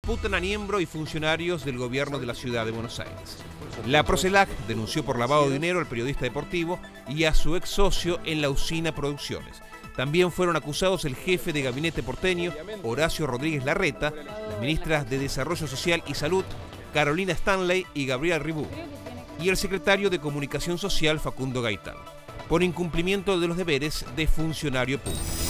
imputan a miembros y funcionarios del gobierno de la ciudad de Buenos Aires. La Procelac denunció por lavado de dinero al periodista deportivo y a su ex socio en la Usina Producciones. También fueron acusados el jefe de gabinete porteño, Horacio Rodríguez Larreta, las ministras de Desarrollo Social y Salud, Carolina Stanley y Gabriel Ribú, y el secretario de Comunicación Social, Facundo Gaitán, por incumplimiento de los deberes de funcionario público.